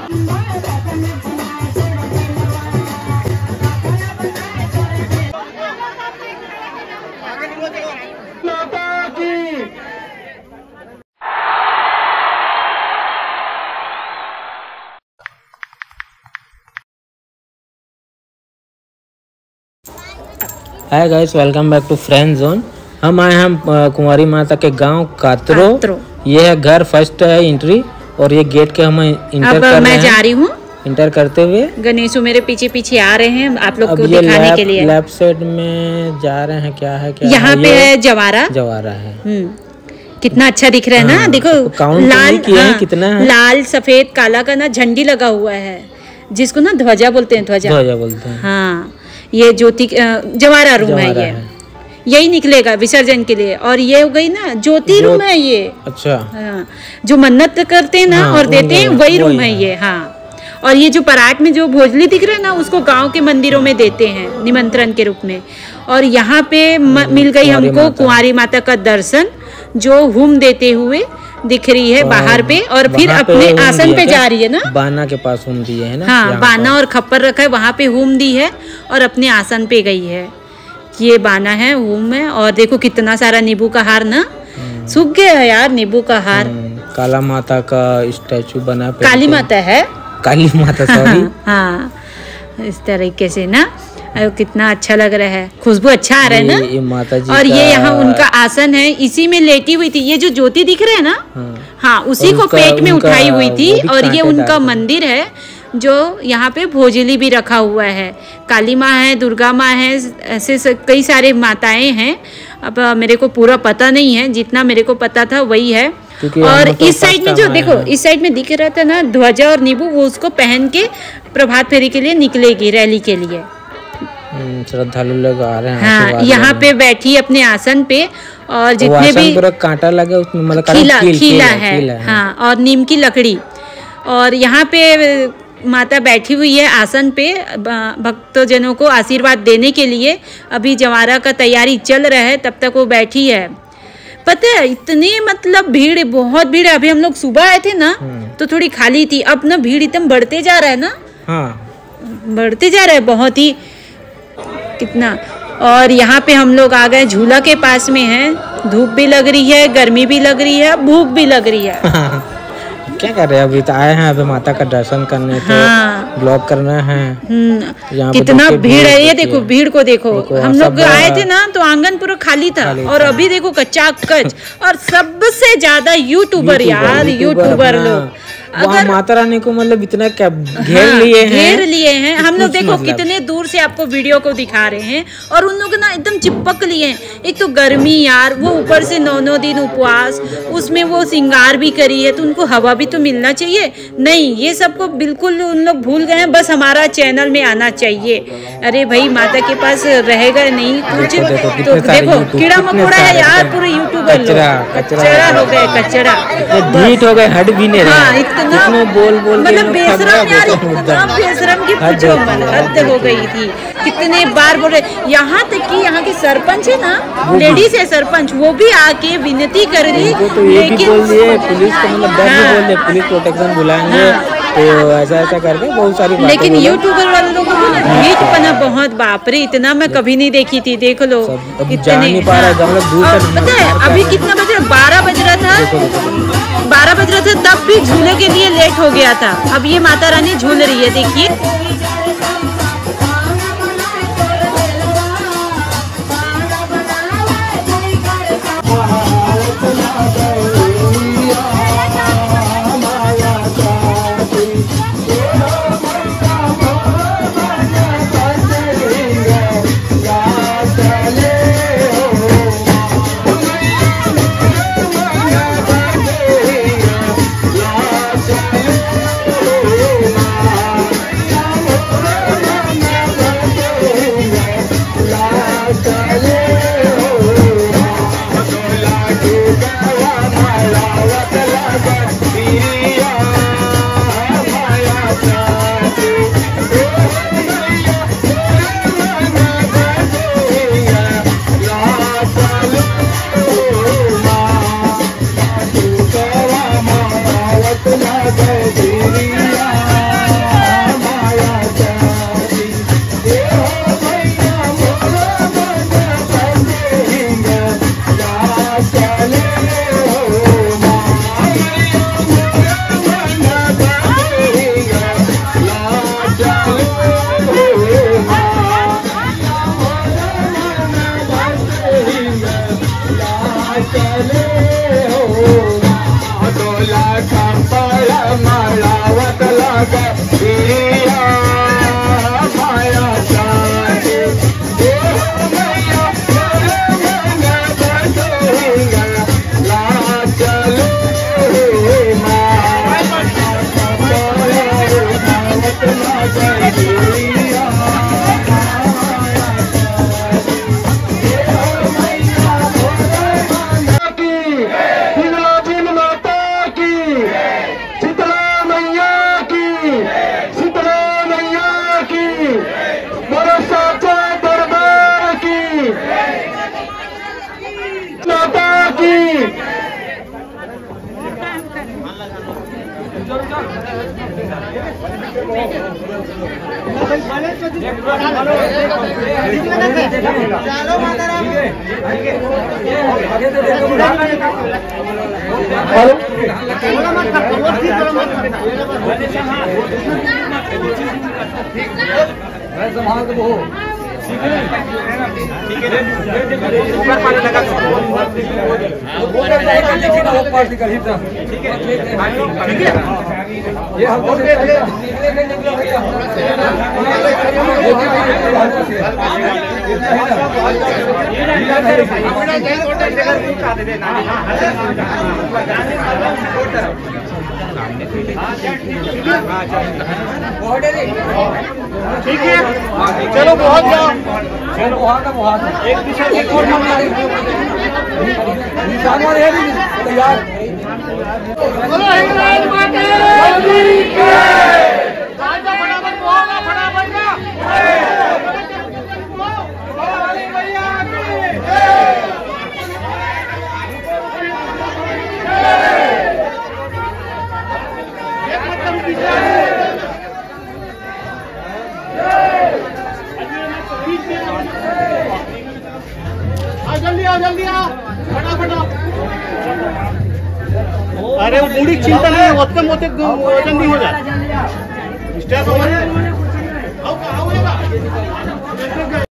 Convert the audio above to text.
Hi guys, welcome back to friend zone. हम आए हैं कुंवारी माता के गांव कातरो। ये है घर, फर्स्ट है एंट्री और ये गेट के हम इंटर कर रहे हैं। मैं जा रही हूँ इंटर करते हुए। गणेशु मेरे पीछे पीछे आ रहे हैं आप लोग को दिखाने के लिए। लेफ्ट साइड में जा रहे हैं, क्या है क्या यहाँ पे है जवारा है। कितना अच्छा दिख रहा है ना। देखो लाल, कितना लाल सफेद काला का ना झंडी लगा हुआ है, जिसको ना ध्वजा बोलते हैं। ध्वजा बोलते हैं। हाँ, ये ज्योति जवारा रूम है। ये यही निकलेगा विसर्जन के लिए। और ये हो गई ना ज्योति रूम है ये। अच्छा। हाँ, जो मन्नत करते हैं ना और देते हैं वही रूम है ये। हाँ, और ये जो पराठ में जो भोजली दिख रहा है ना, उसको गांव के मंदिरों में देते हैं निमंत्रण के रूप में। और यहाँ पे मिल गई हमको कुंवारी माता का दर्शन, जो हुम देते हुए दिख रही है बाहर पे। और फिर अपने आसन पे जा रही है ना, बाना के पास हुम दी है ना। हाँ, बाना और खप्पर रखा है, वहाँ पे हुम दी है और अपने आसन पे गई है। ये बाना है, हुम है। और देखो कितना सारा नींबू का हार ना सूख गया है यार। नींबू का हार काला माता का स्टैचू बना, काली माता है, काली माता सॉरी। हाँ, इस तरीके से ना कितना अच्छा लग रहा है। खुशबू अच्छा आ रहा है ना। ये माता जी और ये यहाँ उनका आसन है, इसी में लेटी हुई थी। ये जो ज्योति दिख रहा है ना, हाँ, उसी को पेट में उठाई हुई थी। और ये उनका मंदिर है, जो यहाँ पे भोजली भी रखा हुआ है। काली माँ है, दुर्गा माँ है, ऐसे कई सारे माताएं हैं। अब मेरे को पूरा पता नहीं है, जितना मेरे को पता था वही है। और इस साइड में जो देखो, इस साइड में दिख रहा था ना ध्वजा और नींबू, वो उसको पहन के प्रभात फेरी के लिए निकलेगी, रैली के लिए। श्रद्धालु लोग आ रहे हैं। हाँ, यहाँ पे बैठी अपने आसन पे। और जितने भी पूरा कांटा लगा उसमें, मतलब खीला है। हाँ, और नीम की लकड़ी। और यहाँ पे माता बैठी हुई है आसन पे, भक्तजनों को आशीर्वाद देने के लिए। अभी जवारा का तैयारी चल रहा है, तब तक वो बैठी है। पता है इतनी मतलब भीड़, बहुत भीड़ है। अभी हम लोग सुबह आए थे ना, तो थोड़ी खाली थी। अब ना भीड़ एकदम बढ़ते जा रहा है ना। हाँ, बढ़ते जा रहा है बहुत ही, कितना। और यहाँ पे हम लोग आ गए, झूला के पास में है। धूप भी लग रही है, गर्मी भी लग रही है, भूख भी लग रही है। क्या कर रहे हैं? अभी तो आए हैं अभी माता का दर्शन करने। हाँ, ब्लॉग करना है। कितना भीड़ है, ये देखो भीड़ को देखो। हम लोग आए थे ना तो आंगन पूरा खाली था, और अभी देखो कच्चा कच। और सबसे ज्यादा यूट्यूबर यार, यूट्यूबर लोग अगर माता रानी को मतलब इतना क्या घेर लिए हैं। हम लोग देखो कितने दूर से आपको वीडियो को दिखा रहे हैं, और उन लोग ना एकदम चिपक लिए हैं। एक तो गर्मी यार, वो ऊपर से 9 दिन उपवास, उसमें वो श्रृंगार भी करी है, तो उनको हवा भी तो मिलना चाहिए। नहीं, ये सबको बिल्कुल उन लोग भूल गए हैं। बस हमारा चैनल में आना चाहिए। अरे भाई, माता के पास रहेगा नहीं कुछ तो देखो कीड़ा मकोड़ा है यार। पूरे यूट्यूबर कचरा हो गए, कचरा ढीठ हो गए, हट भी नहीं रहे। इतना बोल मतलब बेशरम यार, इतना बेशरम की पूछो मत, हद हो गई थी। कितने बार बोल रहे। यहाँ तक कि यहाँ के सरपंच है ना, लेडीज है सरपंच, वो भी आके विनती कर रही। लेकिन पुलिस को मतलब बोल रहे, पुलिस प्रोटेक्शन बुलाएंगे, तो ऐसा करके बहुत सारी। लेकिन यूट्यूबर वाले लोगों को ना ढीठपना बहुत, बाप रे, इतना मैं कभी नहीं देखी थी। देख लो कितने। पता है अभी कितना बज रहा? 12 बज रहा था, 12 बज रहा था, तब भी झूले के लिए लेट हो गया था। अब ये माता रानी झूल रही है, देखिए। ठीक है, चलो बहुत जाओ, चलो बहुत एक दिशा एक और तैयार। जल्दी आ फटाफट। अरे वो बूढ़ी चिंता नहीं, होते मोते जल्दी हो जाए।